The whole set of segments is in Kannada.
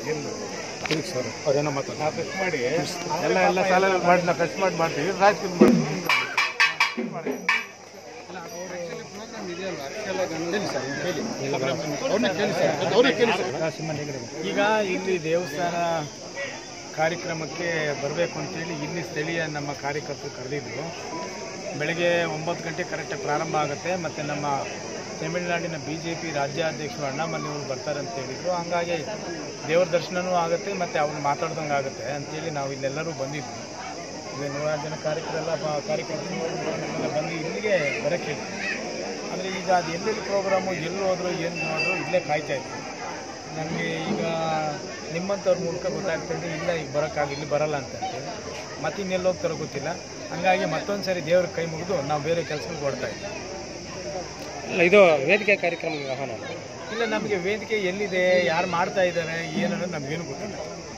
ಸರ್ ಅವ್ರೇನೋ ಮಾತಾಡ ನಾವು ಟೆಸ್ಟ್ ಮಾಡಿ ಎಲ್ಲ ಸಾಲ ಮಾಡಿ ನಾವು ಟೆಸ್ಟ್ ಮಾಡ್ತೀವಿ ರಾಜಕೀಯ ಮಾಡಿ ಈಗ ಇಲ್ಲಿ ದೇವಸ್ಥಾನ ಕಾರ್ಯಕ್ರಮಕ್ಕೆ ಬರಬೇಕು ಅಂತೇಳಿ ಇಲ್ಲಿ ಸ್ಥಳೀಯ ನಮ್ಮ ಕಾರ್ಯಕರ್ತರು ಕರೆದಿದ್ರು. ಬೆಳಗ್ಗೆ 9 ಗಂಟೆ ಕರೆಕ್ಟಾಗಿ ಪ್ರಾರಂಭ ಆಗುತ್ತೆ ಮತ್ತು ನಮ್ಮ ತಮಿಳುನಾಡಿನ BJP ರಾಜ್ಯಾಧ್ಯಕ್ಷರು ಅಣ್ಣಾಮಲೈಯವರು ಬರ್ತಾರೆ ಅಂತ ಹೇಳಿದರು. ಹಂಗಾಗಿ ದೇವರ ದರ್ಶನವೂ ಆಗುತ್ತೆ ಮತ್ತು ಅವ್ರು ಮಾತಾಡ್ದಂಗೆ ಆಗುತ್ತೆ ಅಂತೇಳಿ ನಾವು ಇಲ್ಲೆಲ್ಲರೂ ಬಂದಿದ್ವಿ. ಈಗ 100 ಜನ ಕಾರ್ಯಕರ್ತರು ಬಂದು ಇಲ್ಲಿಗೆ ಬರೋಕ್ಕೆ ಅಂದರೆ ಈಗ ಅದು ಎಲ್ಲೆಲ್ಲಿ ಪ್ರೋಗ್ರಾಮು ಎಲ್ಲಿ ಹೋದ್ರು ಏನು ಮಾಡಿದ್ರು ಇಲ್ಲೇ ಕಾಯ್ತಾಯಿದ್ರು. ನನಗೆ ಈಗ ನಿಮ್ಮಂಥವ್ರ ಮೂಲಕ ಗೊತ್ತಾಗ್ತದೆ ಇಲ್ಲ ಈಗ ಬರೋಕ್ಕಾಗಿ ಇಲ್ಲಿ ಬರೋಲ್ಲ ಅಂತಂತೇಳಿ ಮತ್ತೆ ಇನ್ನೆಲ್ಲಿ ಹೋಗ್ತಾರೋ ಗೊತ್ತಿಲ್ಲ. ಹಂಗಾಗಿ ಮತ್ತೊಂದು ಸಾರಿ ದೇವ್ರ ಕೈ ಮುಗಿದು ನಾವು ಬೇರೆ ಕೆಲಸಗಳು ಕೊಡ್ತಾಯಿದ್ವಿ. ಇದು ವೇದಿಕೆ ಕಾರ್ಯಕ್ರಮ ಆಹ್ವಾನ ಇಲ್ಲ, ನಮಗೆ ವೇದಿಕೆ ಎಲ್ಲಿದೆ, ಯಾರು ಮಾಡ್ತಾ ಇದ್ದಾರೆ ಏನನ್ನೋದು ನಮಗೇನು ಗೊತ್ತಿಲ್ಲ.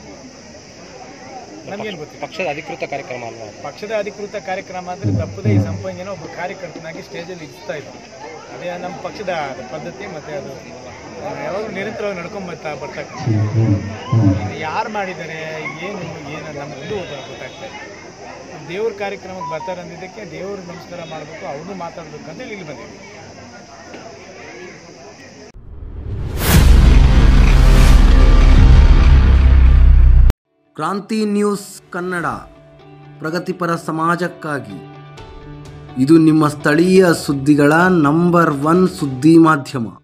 ನಮಗೇನು ಗೊತ್ತಿಲ್ಲ. ಪಕ್ಷದ ಅಧಿಕೃತ ಕಾರ್ಯಕ್ರಮ ಅಲ್ವಾ? ಪಕ್ಷದ ಅಧಿಕೃತ ಕಾರ್ಯಕ್ರಮ ಅಂದರೆ ತಪ್ಪದೇ ಈ ಸಂಪಂಗಿನ ಒಬ್ಬ ಕಾರ್ಯಕರ್ತನಾಗಿ ಸ್ಟೇಜಲ್ಲಿ ಇರಿಸ್ತಾ ಇದ್ದರು. ಅದೇ ನಮ್ಮ ಪಕ್ಷದ ಪದ್ಧತಿ ಮತ್ತು ಅದು ಯಾವಾಗಲೂ ನಿರಂತರವಾಗಿ ಬರ್ತಕ್ಕಂಥ ಯಾರು ಮಾಡಿದ್ದಾರೆ ಏನು ನಮಗೂ ಗೊತ್ತಾಗ್ತದೆ. ದೇವ್ರ ಕಾರ್ಯಕ್ರಮಕ್ಕೆ ಬರ್ತಾರೆ ಅಂದಿದ್ದಕ್ಕೆ ದೇವ್ರ ನಮಸ್ಕಾರ ಮಾಡಬೇಕು, ಅವ್ರನ್ನೂ ಮಾತಾಡಬೇಕು ಅಂತೇಳಿ ಇಲ್ಲಿ ಬಂದಿದ್ದೀವಿ. ಕ್ರಾಂತಿ ನ್ಯೂಸ್ ಕನ್ನಡ, ಪ್ರಗತಿಪರ ಸಮಾಜಕ್ಕಾಗಿ. ಇದು ನಿಮ್ಮ ಸ್ಥಳೀಯ ಸುದ್ದಿಗಳ ನಂಬರ್ 1 ಸುದ್ದಿ ಮಾಧ್ಯಮ.